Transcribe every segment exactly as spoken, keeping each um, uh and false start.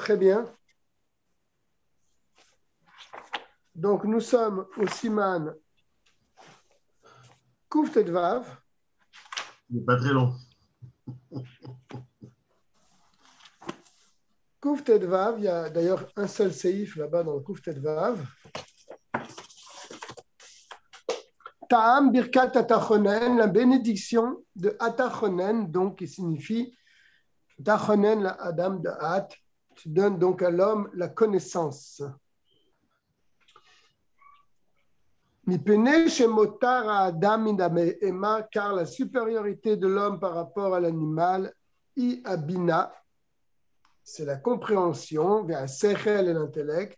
Très bien. Donc, nous sommes au Siman Kouf Tedvav. Il n'est pas très long. Kouf Tedvav, il y a d'ailleurs un seul séif là-bas dans le Kouf Tedvav. Ta'am Birkat Atachonen, la bénédiction de Atachonen, donc qui signifie Atachonen, la Adam de At, qui donne donc à l'homme la connaissance. Car la supériorité de l'homme par rapport à l'animal, I abina, c'est la compréhension, vers sechel et l'intellect.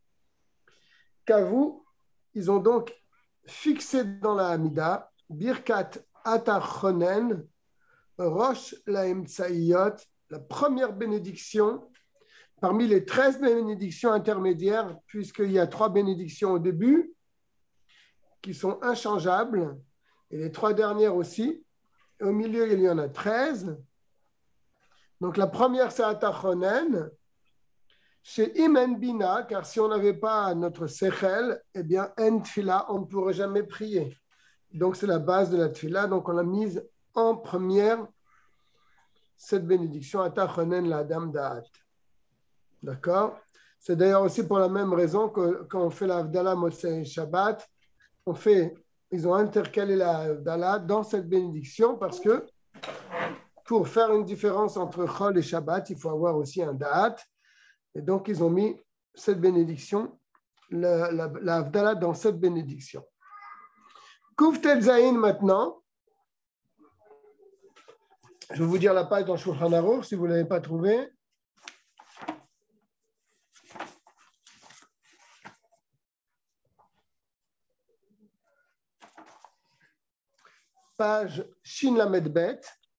Kavu, ils ont donc fixé dans la Hamida, Birkat Atachonen, Rosh Laemtsaïot, la première bénédiction parmi les treize bénédictions intermédiaires, puisqu'il y a trois bénédictions au début qui sont inchangeables, et les trois dernières aussi. Et au milieu, il y en a treize. Donc la première, c'est Atachonen. Chez Imen Bina, car si on n'avait pas notre Sechel, eh bien, En Tfila, on ne pourrait jamais prier. Donc c'est la base de la Tfila. Donc on l'a mise en première, cette bénédiction, Atachonen la Adam Da'at. D'accord? C'est d'ailleurs aussi pour la même raison que quand on fait la Havdalah Motsei Shabbat, on fait, ils ont intercalé la Havdalah dans cette bénédiction parce que pour faire une différence entre Chol et Shabbat, il faut avoir aussi un Da'at. Et donc, ils ont mis cette bénédiction, la, la, la Havdalah dans cette bénédiction. Kouf Tet Zayin maintenant. Je vais vous dire la page dans Shulchan Aruch si vous ne l'avez pas trouvée. Page Shin Lamed Bet.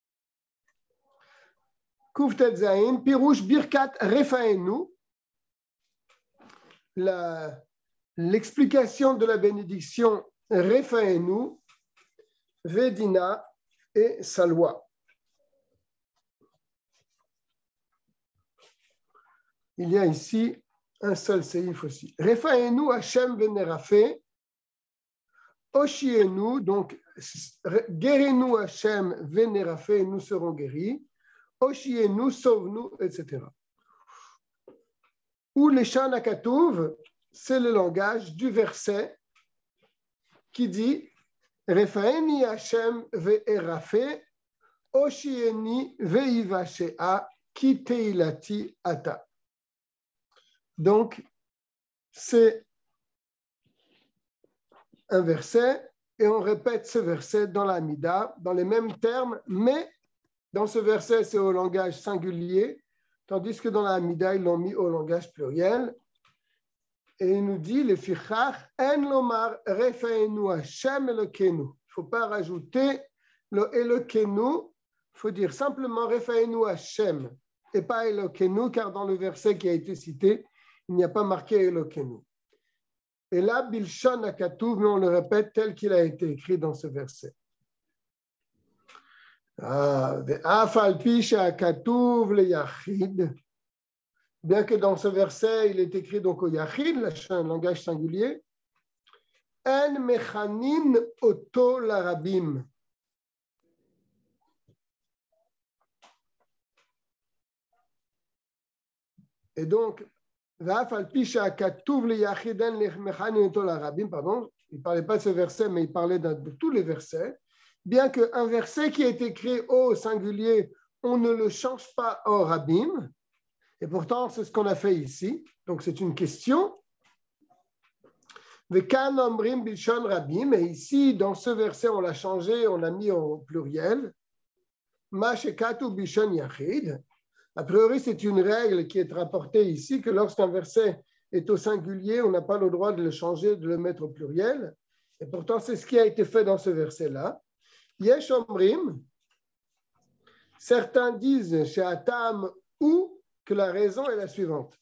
Kouf Tet Zayin, Pirouche Birkat Refaenu. La, l'explication de la bénédiction Refaenu, Vedina et sa loi. Il y a ici un seul séif aussi. Refaenu Hashem Venerafe, Oshienu, donc guéris-nous Hashem Venerafe, nous serons guéris. Oshienu, sauve-nous, et cetera. Ou les Shanakatouv, c'est le langage du verset qui dit Refaeni Hashem ve'erafe, Oshieni ve'ivashea, ki teilati ata. Donc, c'est un verset et on répète ce verset dans la Hamida, dans les mêmes termes, mais dans ce verset, c'est au langage singulier, tandis que dans la Hamida, ils l'ont mis au langage pluriel. Et il nous dit, le fichach, en lomar refaenu Hashem elokenu. Il ne faut pas rajouter le elokenu, il faut dire simplement refaenu Hashem et pas elokenu, car dans le verset qui a été cité, il n'y a pas marqué elokenu. Et là, bilshon akatouv, mais on le répète tel qu'il a été écrit dans ce verset. Ah, bien que dans ce verset, il est écrit donc au Yachid, le langage singulier, En mechanin oto larabim. Et donc, pardon, il ne parlait pas de ce verset, mais il parlait de, de tous les versets. Bien qu'un verset qui est écrit au singulier, on ne le change pas au rabim. Et pourtant, c'est ce qu'on a fait ici. Donc, c'est une question. Et ici, dans ce verset, on l'a changé, on l'a mis au pluriel. A priori, c'est une règle qui est rapportée ici, que lorsqu'un verset est au singulier, on n'a pas le droit de le changer, de le mettre au pluriel. Et pourtant, c'est ce qui a été fait dans ce verset-là. Yesh omrim, certains disent chez Atam ou que la raison est la suivante.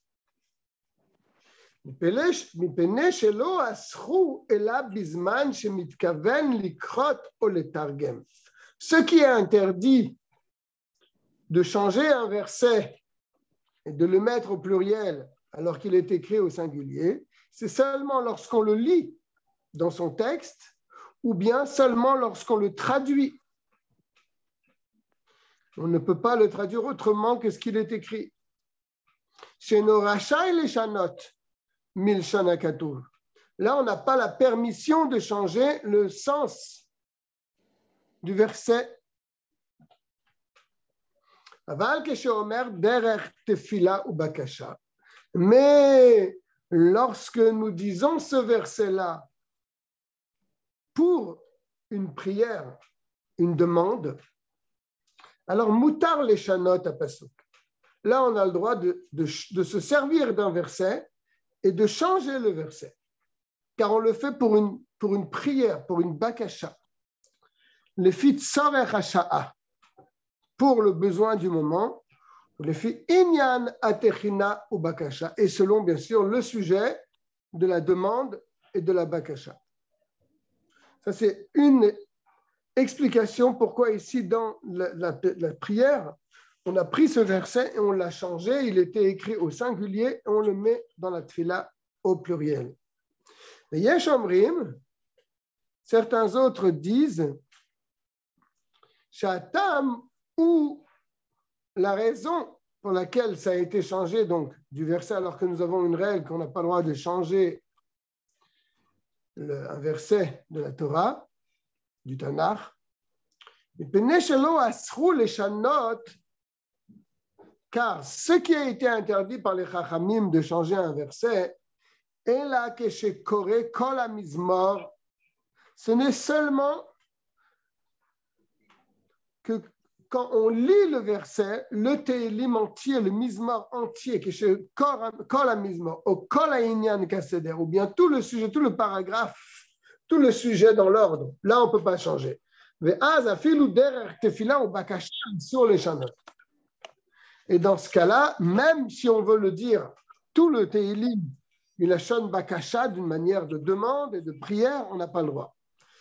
Ce qui est interdit de changer un verset et de le mettre au pluriel alors qu'il est écrit au singulier, c'est seulement lorsqu'on le lit dans son texte ou bien seulement lorsqu'on le traduit. On ne peut pas le traduire autrement que ce qu'il est écrit. Chez nos rachats et les chanot, milshon hakatuv. Là, on n'a pas la permission de changer le sens du verset. Aval kesheomer derech tefila ou bakasha. Mais lorsque nous disons ce verset-là pour une prière, une demande, alors mutar les chanot à pasuk. Là, on a le droit de, de, de se servir d'un verset et de changer le verset. Car on le fait pour une, pour une prière, pour une bakasha. Le fit sorech hasha'a, pour le besoin du moment, le fit inyan atechina ou bakasha, et selon bien sûr le sujet de la demande et de la bakasha. Ça, c'est une explication pourquoi ici dans la, la, la prière, on a pris ce verset et on l'a changé. Il était écrit au singulier et on le met dans la tfila au pluriel. Et Yesh Omrim, certains autres disent Shatam, ou la raison pour laquelle ça a été changé donc du verset, alors que nous avons une règle qu'on n'a pas le droit de changer le, un verset de la Torah, du Tanakh, car ce qui a été interdit par les Chachamim de changer un verset, et là que chez Koré, Kol HaMizmor, ce n'est seulement que quand on lit le verset, le Tehillim entier, le Mizmor entier, que chez Kol HaMizmor, au Kol HaInyan Kaseder, ou bien tout le sujet, tout le paragraphe, tout le sujet dans l'ordre, là on ne peut pas changer. Et dans ce cas-là, même si on veut le dire, tout le Tehillim, il a shon bakasha d'une manière de demande et de prière, on n'a pas le droit.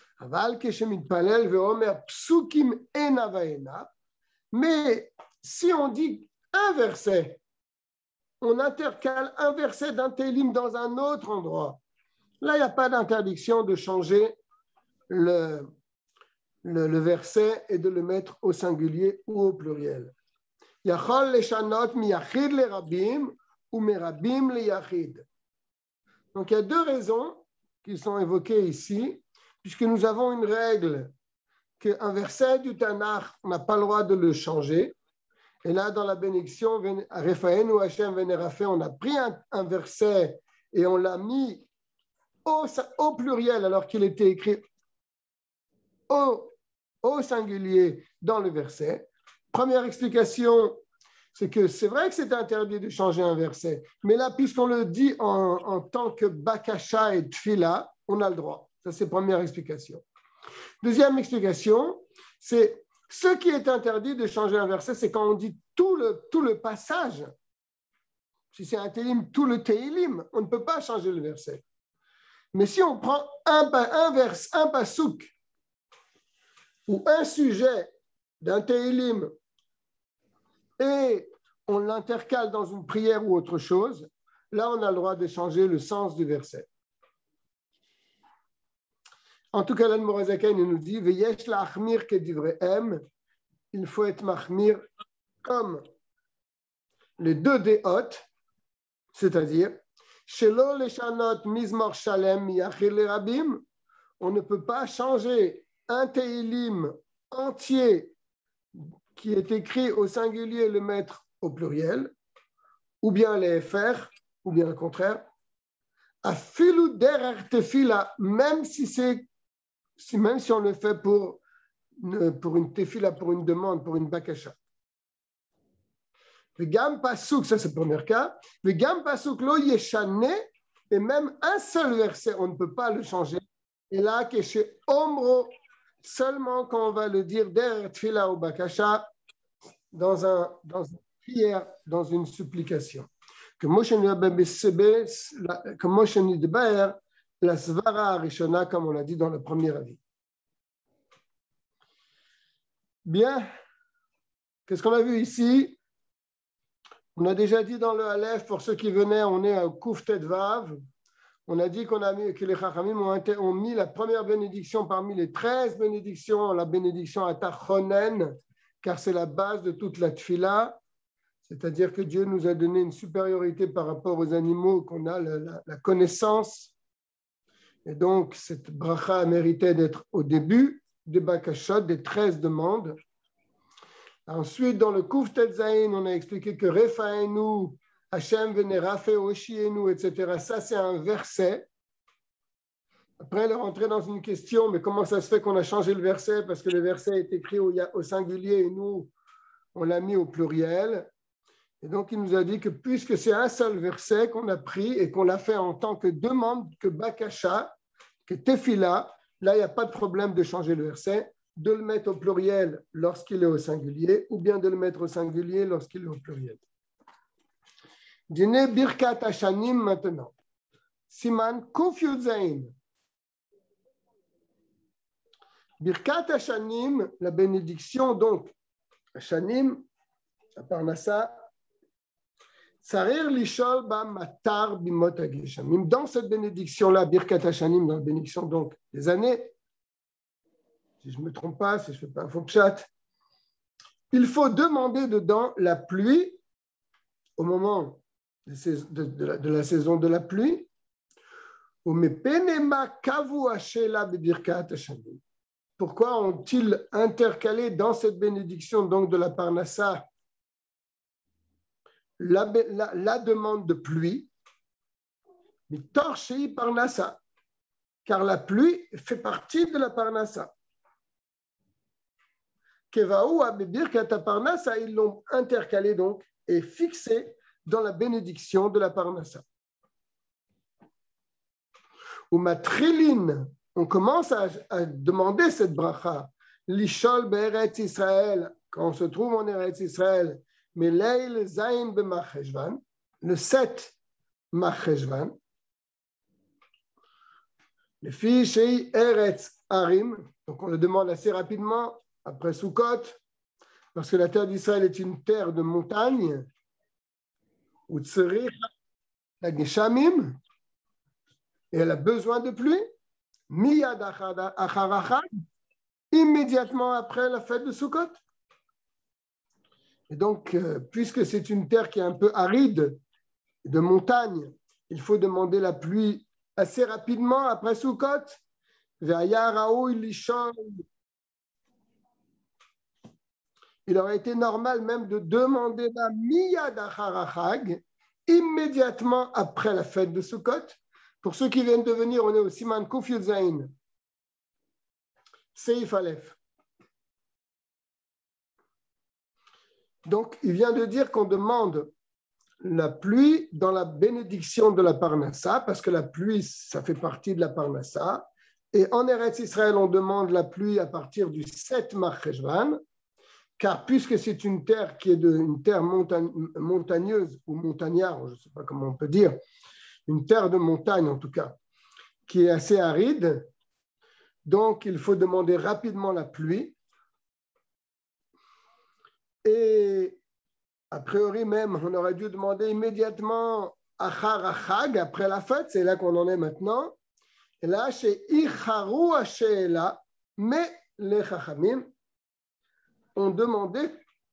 Mais si on dit un verset, on intercale un verset d'un Tehillim dans un autre endroit, là il n'y a pas d'interdiction de changer le, le, le verset et de le mettre au singulier ou au pluriel. Yachol leshanot miyachid le rabim ou merabim le yachid. Donc, il y a deux raisons qui sont évoquées ici, puisque nous avons une règle qu'un verset du Tanakh, on n'a pas le droit de le changer. Et là, dans la bénédiction, Refaen ou Hashem Venerafé, on a pris un, un verset et on l'a mis au, au pluriel alors qu'il était écrit au, au singulier dans le verset. Première explication, c'est que c'est vrai que c'est interdit de changer un verset, mais là, puisqu'on le dit en, en tant que bakasha et tfila, on a le droit. Ça, c'est la première explication. Deuxième explication, c'est ce qui est interdit de changer un verset, c'est quand on dit tout le, tout le passage. Si c'est un Tehillim, tout le Tehillim, on ne peut pas changer le verset. Mais si on prend un, un vers, un pasouk ou un sujet d'un Tehillim et on l'intercale dans une prière ou autre chose, là, on a le droit de changer le sens du verset. En tout cas, l'Admor HaZaken nous dit « Veyesh la'achmir kedivrehem » il faut être mahmir comme les deux déot, c'est-à-dire « Shelo leshanot mizmor shalem yachir lerabim » on ne peut pas changer un Tehillim entier qui est écrit au singulier et le mettre au pluriel, ou bien les faire, ou bien le contraire. Afilu derer tefila, même si c'est, si, même si on le fait pour, pour une tefila, pour une demande, pour une bakasha. Vegam pasuk, ça c'est le premier cas. Vegam pasuk lo yeshane, et même un seul verset, on ne peut pas le changer. Et là, que chez Omro, seulement quand on va le dire derer tefila ou bakasha, dans, un, dans une prière, dans une supplication. Que Moshe Nidbaer, la Svara Arishona, comme on l'a dit dans le premier avis. Bien, qu'est-ce qu'on a vu ici? On a déjà dit dans le Aleph, pour ceux qui venaient, on est à Kouf Tet Vav. On a dit qu'on a mis, que les Chachamim ont, ont mis la première bénédiction parmi les treize bénédictions, la bénédiction à Tachonen, car c'est la base de toute la Tfila. C'est-à-dire que Dieu nous a donné une supériorité par rapport aux animaux, qu'on a la, la, la connaissance. Et donc, cette bracha a mérité d'être au début des Bakashot, des treize demandes. Ensuite, dans le Kouf Tet Zayin, on a expliqué que Refaenu, Hachem vene Rafe Oshienu, et cetera. Ça, c'est un verset. Après, elle est rentrée dans une question, mais comment ça se fait qu'on a changé le verset? Parce que le verset est écrit au, au singulier et nous, on l'a mis au pluriel. Et donc, il nous a dit que puisque c'est un seul verset qu'on a pris et qu'on l'a fait en tant que demande, que Bakasha, que Tefila, là, il n'y a pas de problème de changer le verset, de le mettre au pluriel lorsqu'il est au singulier ou bien de le mettre au singulier lorsqu'il est au pluriel. Dîner Birkat Hashanim maintenant. Siman Kuf Yud Zayin. Birkat Hashanim, la bénédiction, donc, Hashanim, la Parnassa, Sarir Lishol Ba Matar Bimot Hageshamim. Dans cette bénédiction-là, Birkat Hashanim, dans la bénédiction donc des années, si je ne me trompe pas, si je ne fais pas un faux pshat, il faut demander dedans la pluie au moment de, de, de, la, de la saison de la pluie. Pourquoi ont-ils intercalé dans cette bénédiction donc de la Parnassa la, la, la demande de pluie? Parnassa, car la pluie fait partie de la Parnassa. Kevaou à Birkat Parnassa, ils l'ont intercalé donc et fixé dans la bénédiction de la Parnassa. Ou Matrilin, on commence à, à demander cette bracha, l'Ishol Be'eretz Israël, quand on se trouve en Eretz Israël, mais Leil Zayin B'Macheshvan, le sept Macheshvan, les filles chez Eretz Harim, donc on le demande assez rapidement après Sukkot, parce que la terre d'Israël est une terre de montagne, où Tzerich la Geshamim, et elle a besoin de pluie, Miyad Acharachad, immédiatement après la fête de Sukkot. Et donc, euh, puisque c'est une terre qui est un peu aride, de montagne, il faut demander la pluie assez rapidement après Sukkot. Il aurait été normal même de demander la Miyad Acharachag immédiatement après la fête de Sukkot. Pour ceux qui viennent de venir, on est au Siman Kuf Yud Zayin, Seif Aleph. Donc, il vient de dire qu'on demande la pluie dans la bénédiction de la Parnassa, parce que la pluie, ça fait partie de la Parnassa. Et en Eretz Israël, on demande la pluie à partir du sept Marcheshvan, car puisque c'est une terre qui est de, une terre montagne, montagneuse ou montagnard, je ne sais pas comment on peut dire, une terre de montagne en tout cas, qui est assez aride, donc il faut demander rapidement la pluie. Et a priori même, on aurait dû demander immédiatement Achar Achag, après la fête, c'est là qu'on en est maintenant. Et là, chez Icharu Hasheela, mais les Chachamim ont demandé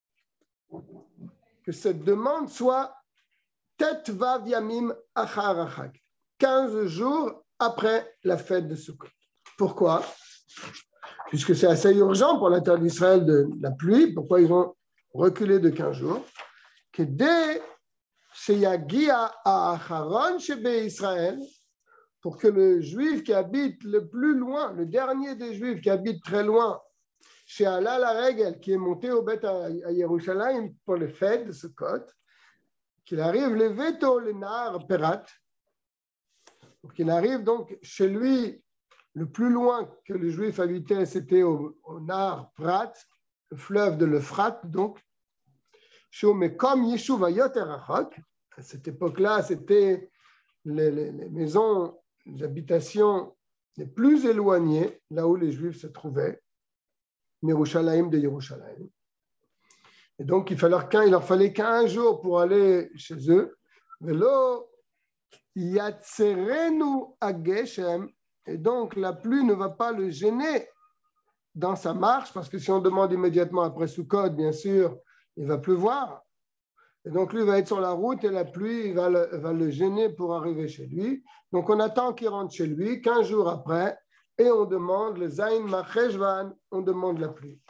que cette demande soit Tet Vav Yamim Achar Achag, quinze jours après la fête de Sukkot. Pourquoi? Puisque c'est assez urgent pour la terre d'Israël de la pluie, pourquoi ils ont reculé de quinze jours? Que dès Sheyagia à Acharon Shebe Israël, pour que le juif qui habite le plus loin, le dernier des juifs qui habite très loin, chez Allah la règle, qui est monté au Beth à Yerushalayim pour les fêtes de Sukkot, qu'il arrive le veto le nar perat, pour qu'il arrive donc chez lui le plus loin que le juif habitait, c'était au, au nar prat, le fleuve de l'Euphrate, donc mais comme Yeshuv Yoter Rachok, à cette époque-là, c'était les, les, les maisons, les habitations les plus éloignées, là où les Juifs se trouvaient, Yerushalayim de Yerushalayim. Et donc, il, fallait qu'un, il leur fallait qu'un jour pour aller chez eux. Velo yatzerenu ageshem. Et donc, la pluie ne va pas le gêner dans sa marche, parce que si on demande immédiatement après Sukkot, bien sûr, il va pleuvoir. Et donc, lui va être sur la route et la pluie va le, va le gêner pour arriver chez lui. Donc, on attend qu'il rentre chez lui quinze jours après et on demande le Zayin Macheshvan, on demande la pluie.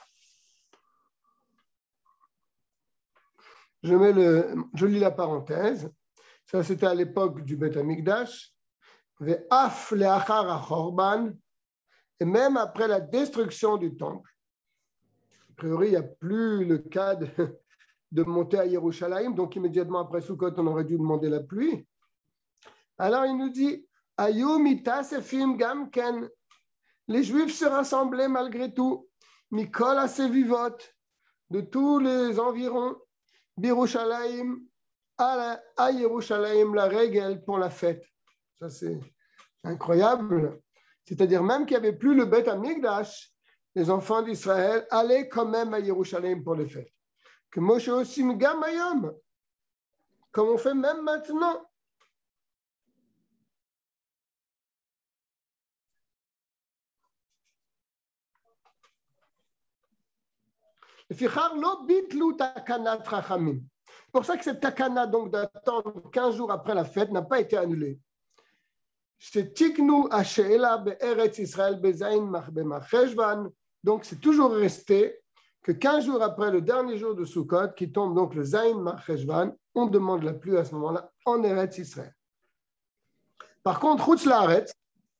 Je, mets le, je lis la parenthèse. Ça, c'était à l'époque du Beth Amikdash. Ve'af le'achar ha'chorban. Et même après la destruction du temple, a priori, il n'y a plus le cas de, de monter à Yerushalayim, donc immédiatement après Sukkot, on aurait dû demander la pluie. Alors il nous dit, Ayumita sefim gamken, les Juifs se rassemblaient malgré tout, Mikol asevivot, de tous les environs, Birushalayim, à, à Yerushalayim, la règle pour la fête. Ça c'est incroyable. C'est-à-dire même qu'il n'y avait plus le Beth Amikdash, les enfants d'Israël allaient quand même à Yerushalayim pour les fêtes. Que Moshe aussi Gamayam, comme on fait même maintenant. C'est pour ça que cette takana donc d'attendre quinze jours après la fête n'a pas été annulée. Donc c'est toujours resté que quinze jours après le dernier jour de Sukkot, qui tombe donc le Zayin Marcheshvan, on demande la pluie à ce moment-là en Eretz Israël. Par contre, Chutz La'aretz,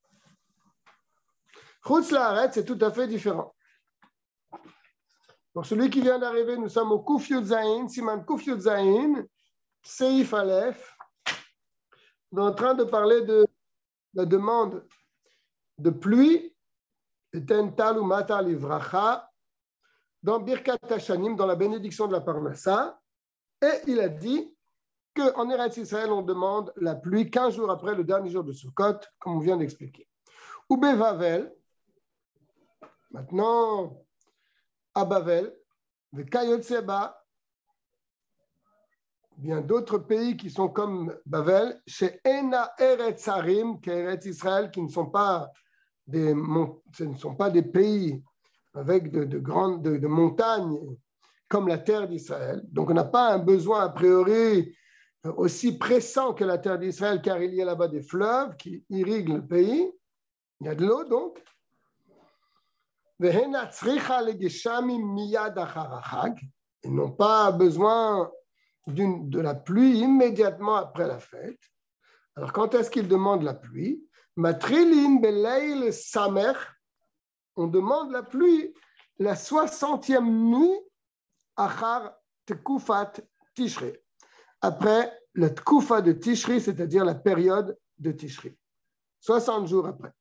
Chutz La'aretz, c'est tout à fait différent. Pour celui qui vient d'arriver, nous sommes au Kuf Yud Zayin, Siman Kuf Yud Zayin, Seif Aleph. On est en train de parler de la demande de pluie, Ten Tal Umata Livracha, dans Birkat Hashanim, dans la bénédiction de la Parnassa, et il a dit qu'en Eretz Israël, on demande la pluie quinze jours après le dernier jour de Sukkot, comme on vient d'expliquer. Ou Bevavel, maintenant, à Bavel, de Kayotseba, bien d'autres pays qui sont comme Bavel, chez Ena Eretz Harim, qui est Eretz Israël, qui ne sont pas des, ce ne sont pas des pays avec de, de grandes de, de montagnes comme la terre d'Israël. Donc on n'a pas un besoin a priori aussi pressant que la terre d'Israël, car il y a là-bas des fleuves qui irriguent le pays. Il y a de l'eau donc. Ils n'ont pas besoin de la pluie immédiatement après la fête. Alors quand est-ce qu'ils demandent la pluie? Matrilin beleil samer. On demande la pluie la soixantième nuit achar tekufat tishri. Après le tkufa de Tishri, c'est-à-dire la période de Tishri. soixante jours après.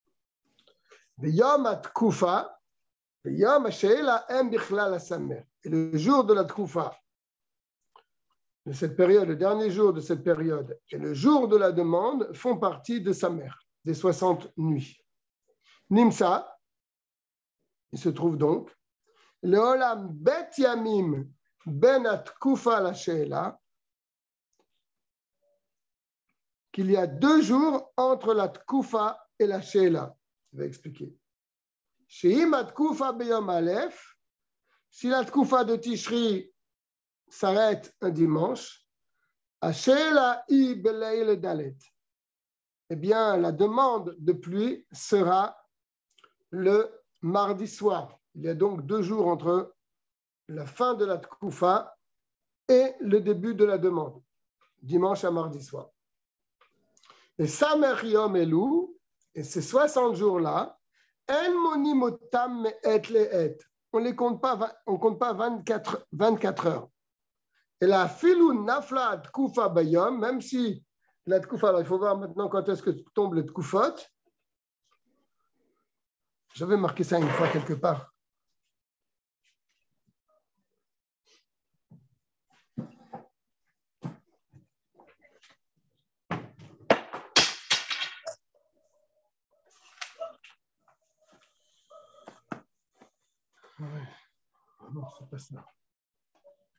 Yom at-tkufa, Yom ha-she'ela em bichlal ha-samer. Et le jour de la tkufa, de cette période, le dernier jour de cette période, et le jour de la demande font partie de sa mère, des soixante nuits. Nimsa, il se trouve donc, le olam bet yamim ben at-tkufa la she'ela, qu'il y a deux jours entre la tkufa et la she'ela. Je vais expliquer. She'im at-tkufa beyom alef, si la tkufa de Tishri s'arrête un dimanche, she'ela i beleil dalet, eh bien la demande de pluie sera le mardi soir. Il y a donc deux jours entre la fin de la tkufa et le début de la demande, dimanche à mardi soir. Et Samer Yom Elu, et ces soixante jours-là, En monimotam et le et. On ne compte pas, on compte pas vingt-quatre, vingt-quatre heures. Et la filou nafla tkufa bayom, même si la tkufa, alors il faut voir maintenant quand est-ce que tombe le tkufot. J'avais marqué ça une fois quelque part. Ouais. Non, c'est pas ça.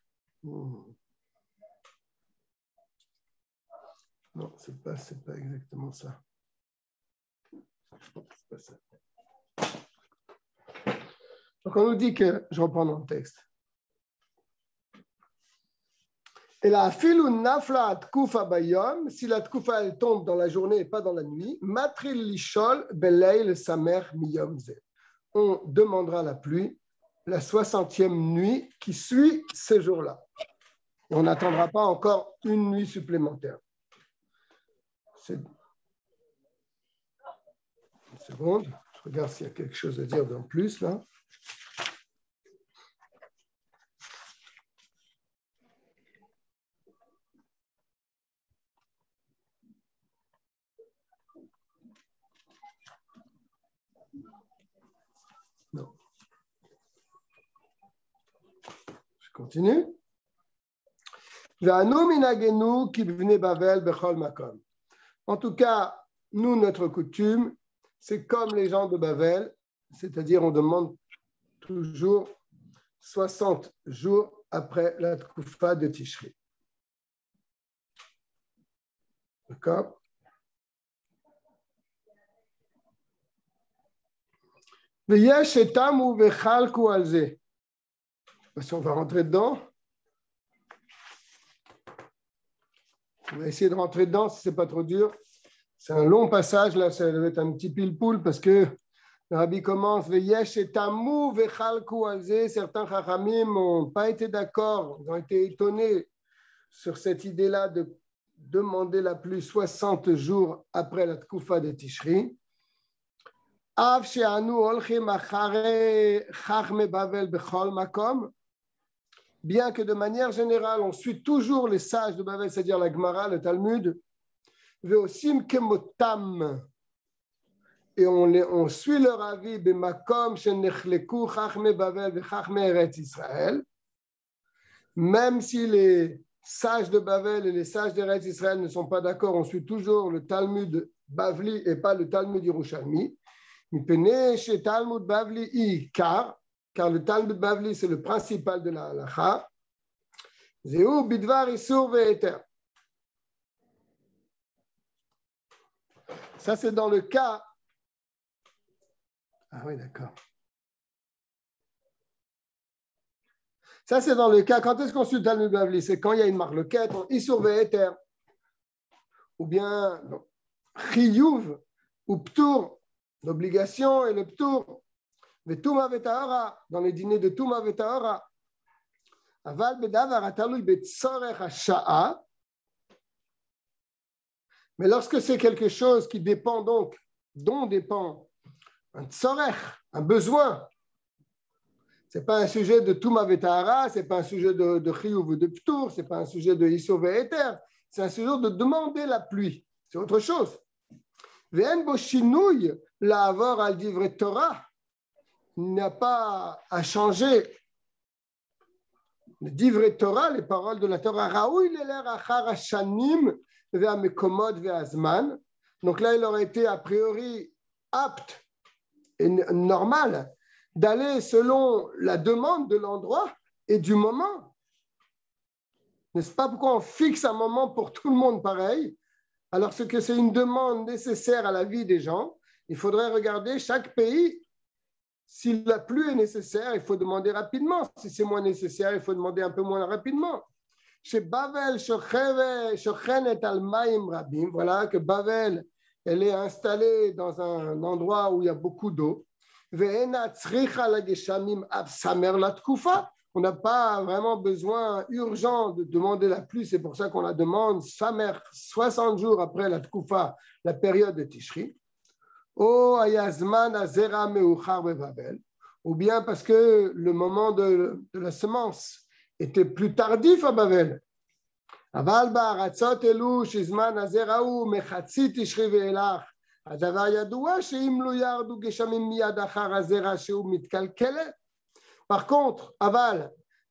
Non, c'est pas, c'est pas exactement ça. C'est pas ça. Donc on nous dit que, je reprends dans le texte. Et la filu nafla tkufa bayom, si la tkufa elle tombe dans la journée et pas dans la nuit, matril lishol beleil samer miyomze. On demandera la pluie la soixantième nuit qui suit ce jour-là. Et on n'attendra pas encore une nuit supplémentaire. C'est... Une seconde, je regarde s'il y a quelque chose à dire en plus là. Non. Je continue. En tout cas, nous, notre coutume, c'est comme les gens de Bavel, c'est-à-dire on demande toujours soixante jours après la Tkoufa de Tishri. D'accord? Si on va rentrer dedans, on va essayer de rentrer dedans si ce n'est pas trop dur. C'est un long passage, là, ça va être un petit pile-poule parce que le Rabbi commence certains chachamim n'ont pas été d'accord, ils ont été étonnés sur cette idée-là de demander la pluie soixante jours après la Tkoufa de Tishri. Bien que de manière générale, on suit toujours les sages de Bavel, c'est-à-dire la Gemara, le Talmud, et on, les, on suit leur avis, même si les sages de Bavel et les sages d'Eretz Israël ne sont pas d'accord, on suit toujours le Talmud Bavli et pas le Talmud Yerushalmi. Car, car le Talmud Bavli, c'est le principal de la halacha. Zéou bidvar isur ve'eter. Ça, c'est dans le cas. Ah oui, d'accord. Ça, c'est dans le cas. Quand est-ce qu'on suit le Talmud Bavli? C'est quand il y a une marloquette, isur ve'eter. Ou bien, chiyuv ou ptour, l'obligation et le ptour. Touma vetahara, dans les dîners de Touma vetahara. Aval bedavar atalui betzorech hasha'a. Mais lorsque c'est quelque chose qui dépend donc, dont dépend un tzorech, un besoin, ce n'est pas un sujet de Touma vetahara, ce n'est pas un sujet de, de chiyuv ou de ptour, ce n'est pas un sujet de isur ve'eter, c'est un sujet de demander la pluie. C'est autre chose. Ve'en bo shinouy la'avor al divrei Torah. Il n'y a pas à changer le divrei Torah, les paroles de la Torah. Raoui leler achar hashanim ve'amekomod ve'azman. Donc là, il aurait été a priori apte et normal d'aller selon la demande de l'endroit et du moment. N'est-ce pas pourquoi on fixe un moment pour tout le monde pareil, alors que c'est une demande nécessaire à la vie des gens. Il faudrait regarder chaque pays. Si la pluie est nécessaire, il faut demander rapidement. Si c'est moins nécessaire, il faut demander un peu moins rapidement. Chez Bavel, Shochenet al-Maim Rabim, voilà que Bavel, elle est installée dans un endroit où il y a beaucoup d'eau. On n'a pas vraiment besoin urgent de demander la pluie, c'est pour ça qu'on la demande Samer, soixante jours après la Tkoufa, la période de Tishri. Ou bien parce que le moment de, de la semence était plus tardif à Bavel. Par contre, Aval,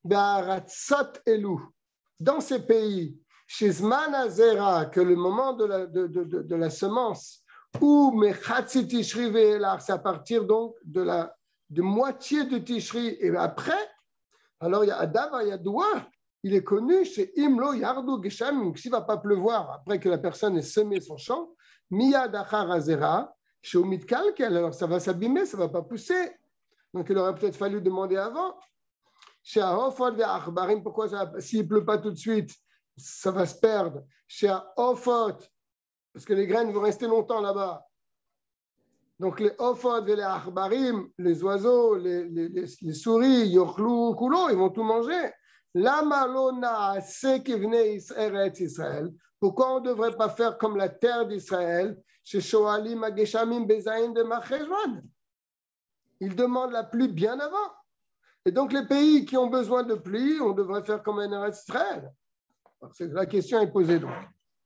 dans ces pays, que le moment de la, de, de, de, de la semence, ou Mechatzi Tishri ve'elach, c'est à partir donc de la de moitié de Tishri et après, alors il y a Adav Yadoua, il est connu chez Imlo Yardu Geshamim, s'il ne va pas pleuvoir après que la personne ait semé son champ, Miyad Achar Azera, chez Omid Kalkel, alors ça va s'abîmer, ça ne va pas pousser. Donc il aurait peut-être fallu demander avant. Chez Ahofod ve Achbarim, pourquoi ça, s'il ne pleut pas tout de suite, ça va se perdre. Chez Ahofod, parce que les graines vont rester longtemps là-bas. Donc les Ahofod ve les Achbarim, les oiseaux, les, les, les, les souris, Yochlu Kulo, ils vont tout manger. Lama lona sekevne Eretz Israël. Pourquoi on ne devrait pas faire comme la terre d'Israël, chez Shoalim Ageshamim Bezaïn de Macheshvan? Ils demandent la pluie bien avant. Et donc les pays qui ont besoin de pluie, on devrait faire comme en Eretz Israël. La question est posée donc.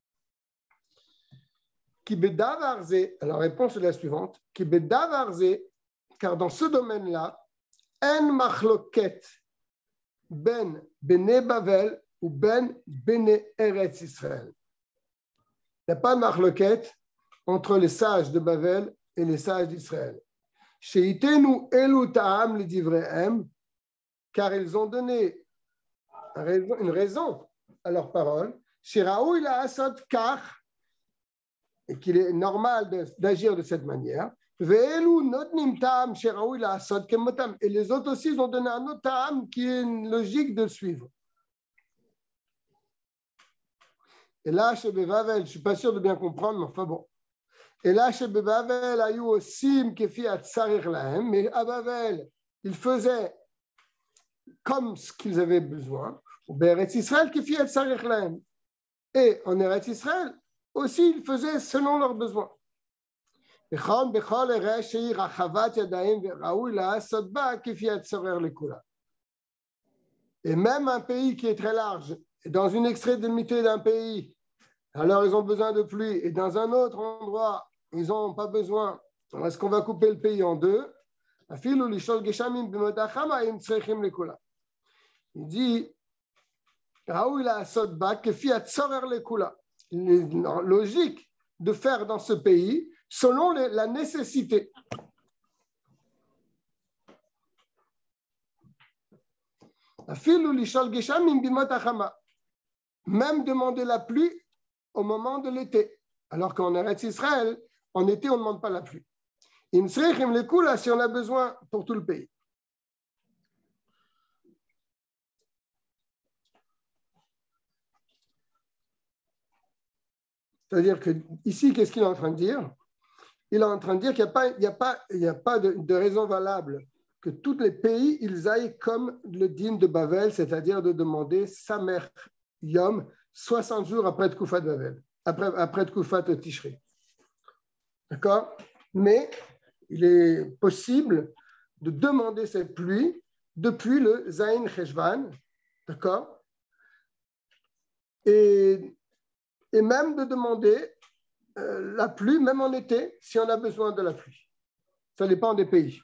Alors la réponse est la suivante. Car dans ce domaine-là, en machloket ben bene Bavel ou ben bene Eretz Israël. Il n'y a pas de machloket entre les sages de Bavel et les sages d'Israël. Sheitenu elu ta'am lidivrehem, car ils ont donné une raison à leurs paroles. Shiraou il a asad kach, et qu'il est normal de, d'agir de cette manière. Et les autres aussi, ils ont donné un autre ta'am qui est une logique de suivre. Et là, chez Bevavel, je ne suis pas sûr de bien comprendre, mais enfin bon. Et là, chez Bevavel, il y a eu aussi mais à Bavel, ils faisaient comme ce qu'ils avaient besoin. Et en Eretz Israël, aussi, ils faisaient selon leurs besoins. Et même un pays qui est très large, dans une extrémité d'un pays, alors ils ont besoin de pluie, et dans un autre endroit, ils n'ont pas besoin. Alors, est-ce qu'on va couper le pays en deux? Il dit, logique de faire dans ce pays selon les, la nécessité. Même demander la pluie au moment de l'été, alors qu'en Eretz Israël, en été, on ne demande pas la pluie. Si on a besoin pour tout le pays. C'est-à-dire que ici, qu'est-ce qu'il est en train de dire? Il est en train de dire qu'il n'y a pas, il y a pas, il y a pas de, de raison valable que tous les pays, ils aillent comme le dîme de Bavel, c'est-à-dire de demander Samer Yom, soixante jours après Tkoufat Bavel, après, après Tkoufat Tishri. D'accord? Mais il est possible de demander cette pluie depuis le Zayin Cheshvan, d'accord? Et Et même de demander euh, la pluie, même en été, si on a besoin de la pluie. Ça dépend des pays.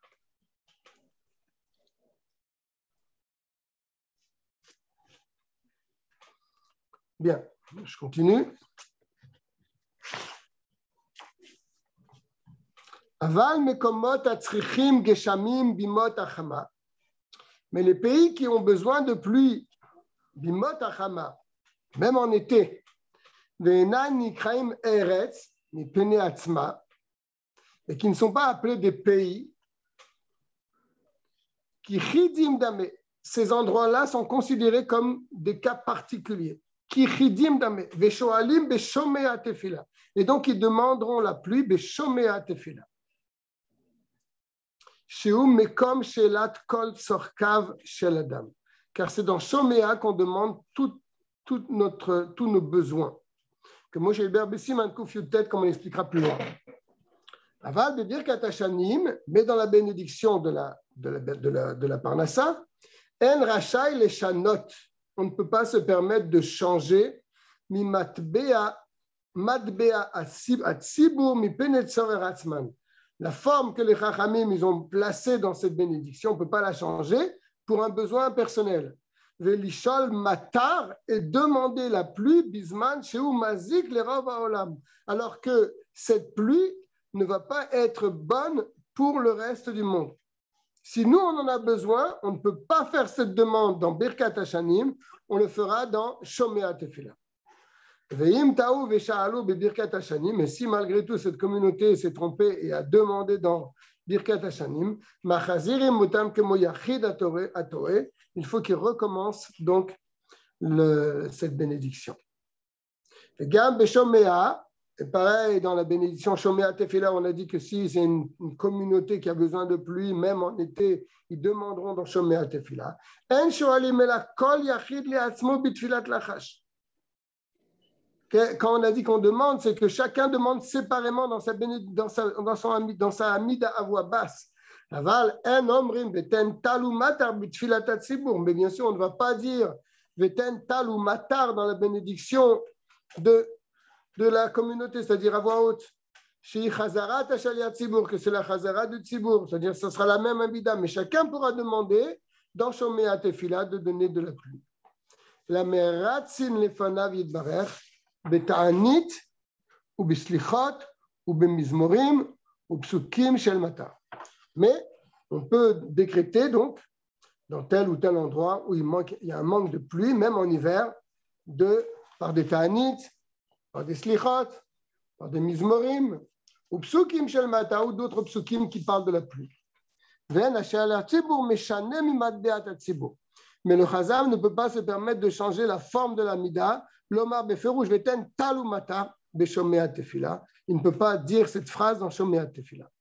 Bien, je continue. Aval mekomot atzrichim geshamim bimot achama. Mais les pays qui ont besoin de pluie, bimot achama, même en été, et qui ne sont pas appelés des pays, qui chidim dame, ces endroits-là sont considérés comme des cas particuliers. Qui chidim dame, veshoalim beshomea tefila. Et donc ils demanderont la pluie beshomea tefila. Sheum mekom shelat kol tzorkav shel adam. Car c'est dans Shomea qu'on demande tout, tout notre, tous nos besoins. Que Moshe Berbessim un coup tête comme on expliquera plus loin. Aval de dire Katashanim, mais dans la bénédiction de la, de la, de la, de la Parnassa, En Rachai les Shanot, on ne peut pas se permettre de changer, mi matbea, matbea atzibur, mi penetzor eratzman. La forme que les Chachamim ils ont placée dans cette bénédiction, on ne peut pas la changer pour un besoin personnel. Velishol matar et demander la pluie bisman chez mazik les olam, alors que cette pluie ne va pas être bonne pour le reste du monde. Si nous, on en a besoin, on ne peut pas faire cette demande dans Birkat Hashanim, on le fera dans Shomea Tefila. Ve'im ta'u ve'sha'alu be'Birkat Hashanim, et si malgré tout cette communauté s'est trompée et a demandé dans Birkat Hashanim, machazirim mutam kemo yachid atoe, il faut qu'il recommence donc le, cette bénédiction. Et gam be'Shomea, et pareil, dans la bénédiction Shomea Tefila, on a dit que si c'est une, une communauté qui a besoin de pluie, même en été, ils demanderont dans Shomea Tefila. En shoalim ela kol yachid li'atzmo b'tfilat lachash. Quand on a dit qu'on demande, c'est que chacun demande séparément dans sa, dans sa, dans son, dans sa amida à voix basse. Aval en omrim veten talu matar b'tfilat hatzibur. Mais bien sûr, on ne va pas dire veten talu matar dans la bénédiction de de la communauté, c'est-à-dire à voix haute, chez Chazarat Ashaliat Tzibour, que c'est la Chazarat du Tzibour, c'est-à-dire que ce sera la même Amida, mais chacun pourra demander dans Shomea Tefila de donner de la pluie. La Meratzin Lefanav Yidbarer, Beta'anit, ou Bislichot, ou Bemizmorim, ou Psukim Shel Matar. Mais on peut décréter donc, dans tel ou tel endroit où il, manque, il y a un manque de pluie, même en hiver, de, par des Ta'anit, par des slichot, par des mizmorim, ou psukim shel mata, ou d'autres psukim qui parlent de la pluie. Mais le chazam ne peut pas se permettre de changer la forme de la mida. L'omar beferouj veten talu mata beshomea tefila. Il ne peut pas dire cette phrase dans shomea tefila.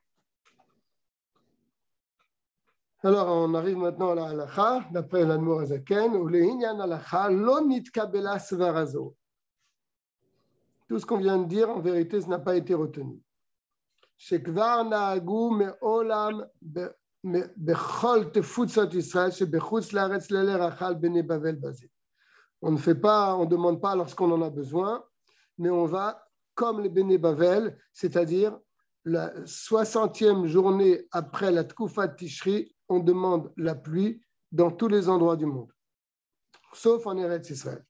Alors, on arrive maintenant à la halacha, d'après l'Admor Hazaken, où le hinyan halacha lo nitkabela svarazo. Tout ce qu'on vient de dire, en vérité, ça n'a pas été retenu. Shekvar na'agu me'olam bechol tefutzot Israël shebechutz la'aretz lele rachal bnei Bavel bazé. On ne fait pas, on ne demande pas lorsqu'on en a besoin, mais on va comme les Bnei Bavel, c'est-à-dire la soixantième journée après la Tkufat Tishri, on demande la pluie dans tous les endroits du monde, sauf en Eretz Israël.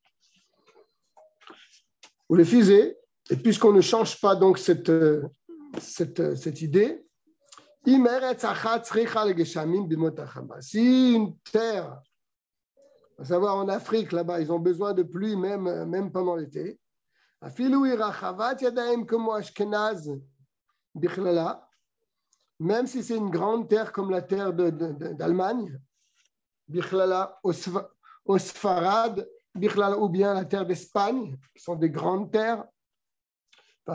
Ou les fusées, et puisqu'on ne change pas donc cette, cette, cette idée, si une terre, à savoir en Afrique, là-bas, ils ont besoin de pluie même, même pendant l'été, même si c'est une grande terre comme la terre de, de, de, d'Allemagne, Osfarad, ou bien la terre d'Espagne, qui sont des grandes terres, ou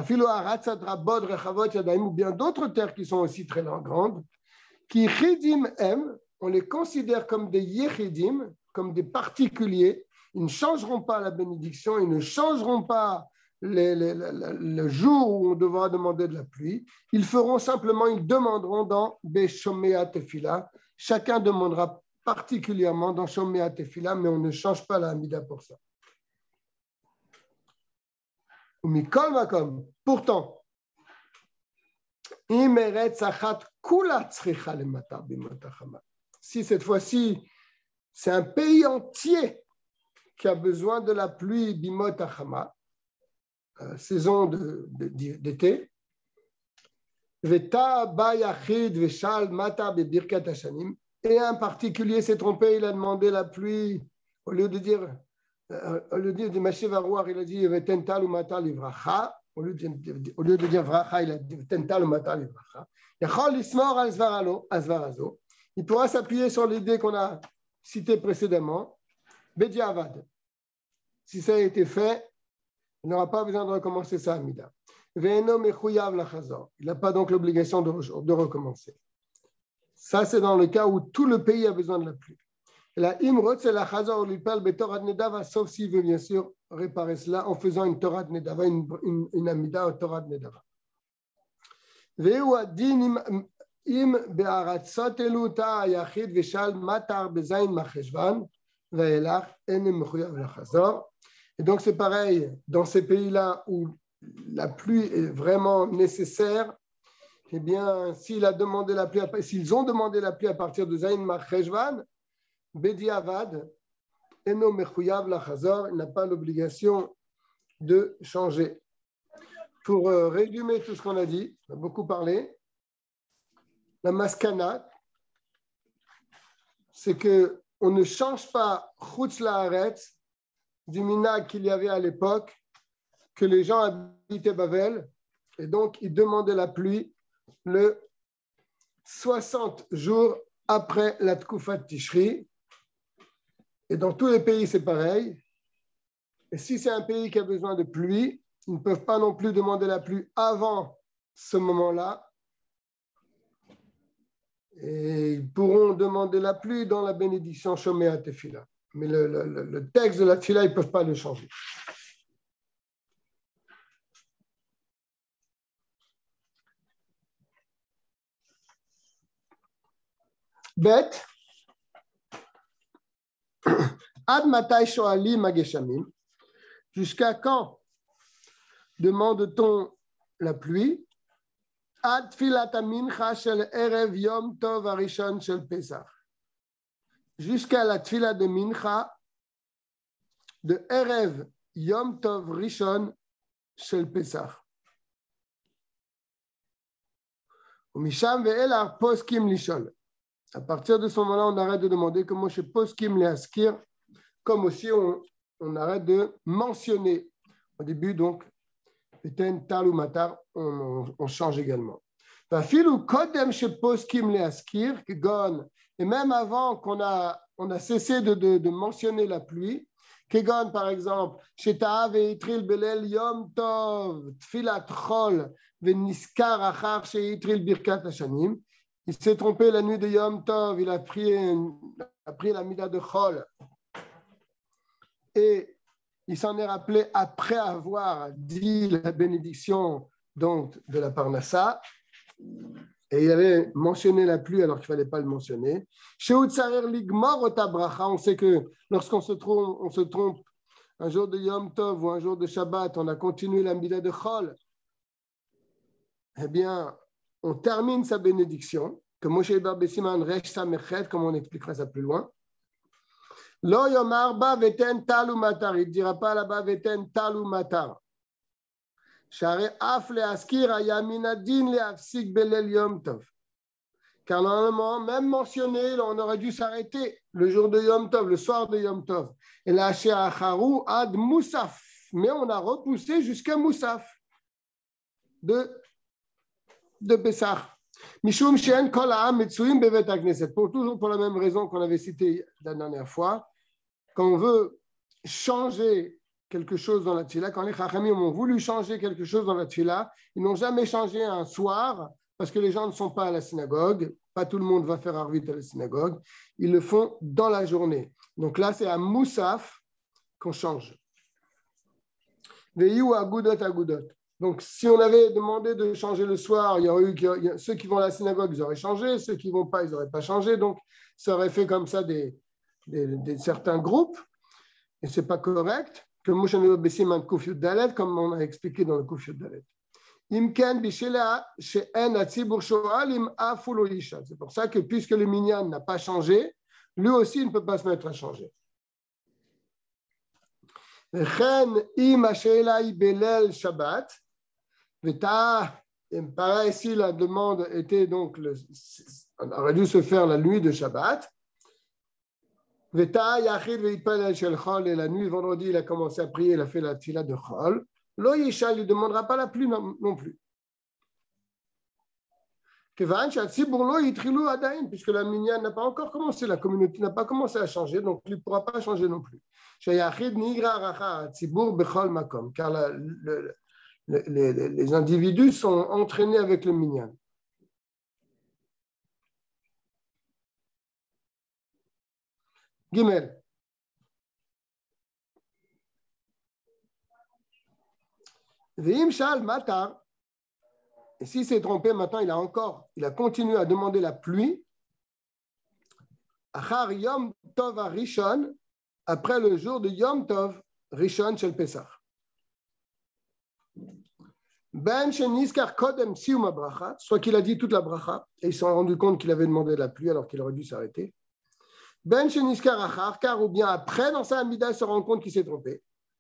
bien d'autres terres qui sont aussi très grandes, qui on les considère comme des yechidim, comme des particuliers. Ils ne changeront pas la bénédiction, ils ne changeront pas les, les, les, le jour où on devra demander de la pluie. Ils feront simplement, ils demanderont dans Beshomea Tefila. Chacun demandera particulièrement dans Shomea Tefila, mais on ne change pas la Hamida pour ça. Pourtant, si cette fois-ci, c'est un pays entier qui a besoin de la pluie bimot achama, euh, saison de, de, d'été, et un particulier s'est trompé, il a demandé la pluie, au lieu de dire, euh, au lieu de dire Mashivarouar, il a dit Tental ou Matal Ivracha, au lieu de dire Vracha, il a dit Tental ou Matal Ivracha. Il pourra s'appuyer sur l'idée qu'on a citée précédemment, Bediavad. Si ça a été fait, il n'aura pas besoin de recommencer sa Amida. Il n'a pas donc l'obligation de, de recommencer. Ça, c'est dans le cas où tout le pays a besoin de la pluie. La Imrot, c'est la Chazor ou l'Ipal, Torah de Nedava, sauf s'il veut bien sûr réparer cela en faisant une Torah de Nedava, une, une, une Amida, une Torah de Nedava. Veu adin im be'aratzot eluta yachid v'shal matar bezayin macheshvan ve'elach enem mechuyav lachazor. Et donc c'est pareil dans ces pays-là où la pluie est vraiment nécessaire. Eh bien, s'il a demandé la pluie, s'ils ont demandé la pluie à partir de Zayin Macheshvan, Bedi Avad, Eno Mechuyav Lachazor, il n'a pas l'obligation de changer. Pour euh, résumer tout ce qu'on a dit, on a beaucoup parlé, la maskana, c'est qu'on ne change pas Chutz Laaretz du minag qu'il y avait à l'époque, que les gens habitaient Bavel, et donc ils demandaient la pluie le soixante jours après la Tkufat Tishri. Et dans tous les pays, c'est pareil. Et si c'est un pays qui a besoin de pluie, ils ne peuvent pas non plus demander la pluie avant ce moment-là. Et ils pourront demander la pluie dans la bénédiction Shomea Tefila. Mais le, le, le texte de la Tefila, ils ne peuvent pas le changer. Bête. Ad matai shoali mageshamim. Jusqu'à quand demande-t-on la pluie? Ad filat mincha shel erev yom tov arishon shel Pesach. Jusqu'à la tfila de mincha de erev yom tov rishon shel Pesach. Umisham ve'elar poskim lishol. À partir de ce moment-là, on arrête de demander comment chez poskim le askir, comme aussi on, on arrête de mentionner. Au début, donc, Eten tal ou matar, on, on change également. Et même avant qu'on a, on a cessé de, de, de mentionner la pluie, Kegon, par exemple, Shetav et Itril Belel Yom Tov, Tfilat Chol, Veniskar Achar Sheitril Birkat Hashanim. Il s'est trompé la nuit de Yom Tov, il a pris, a pris la mida de Chol. Et il s'en est rappelé après avoir dit la bénédiction donc, de la Parnassa. Et il avait mentionné la pluie alors qu'il ne fallait pas le mentionner. Chez Utsarer Ligmor Otabracha, on sait que lorsqu'on se trompe, on se trompe un jour de Yom Tov ou un jour de Shabbat, on a continué la mida de Chol. Eh bien, on termine sa bénédiction, que Moshe Bar Bessiman Resh Samechet, comme on expliquera ça plus loin. Lo yomar ba veten tal ou matar, il ne dira pas là-bas veten tal ou matar. Share af le askir ayamin din le afsik belel yom tov. Car normalement, même mentionné, on aurait dû s'arrêter le jour de Yom Tov, le soir de Yom Tov. Et là, chez Acharou ad Moussaf. Mais on a repoussé jusqu'à Moussaf de, de Pessah. Mishum Shen Kol Ha'am Metsuim Bevet HaKnesset. Pour toujours pour la même raison qu'on avait cité la dernière fois. Quand on veut changer quelque chose dans la tfila, quand les Chachamim ont voulu changer quelque chose dans la tfila, ils n'ont jamais changé un soir parce que les gens ne sont pas à la synagogue. Pas tout le monde va faire Arvit à la synagogue. Ils le font dans la journée. Donc là, c'est à Moussaf qu'on change. Veyu Agudot Agudot. Donc, si on avait demandé de changer le soir, il y aurait eu il y a, ceux qui vont à la synagogue, ils auraient changé. Ceux qui ne vont pas, ils n'auraient pas changé. Donc, ça aurait fait comme ça des, des, des certains groupes. Et ce n'est pas correct. Que Moshe Bessim un Kuf Yud Dalet, comme on a expliqué dans le Kuf Yud Dalet. C'est pour ça que puisque le minyan n'a pas changé, lui aussi il ne peut pas se mettre à changer. Et pareil, si la demande était donc, le, on aurait dû se faire la nuit de Shabbat. Et la nuit, vendredi, il a commencé à prier, il a fait la tfila de Chol. Lo Yisha ne lui demandera pas la pluie non, non plus. Puisque la minyan n'a pas encore commencé, la communauté n'a pas commencé à changer, donc il ne pourra pas changer non plus. Car la, le, le, les, les individus sont entraînés avec le minyan. Gimel. Veim shal matar. Et s'il s'est trompé, maintenant il a encore, il a continué à demander la pluie. Achar Yom Tov Rishon, après le jour de Yom Tov Rishon shel Pesach. Ben sheniskar kodem siuma bracha, soit qu'il a dit toute la bracha et ils se sont rendus compte qu'il avait demandé la pluie alors qu'il aurait dû s'arrêter. Ben sheniskar achar, car ou bien après dans sa amida il se rend compte qu'il s'est trompé.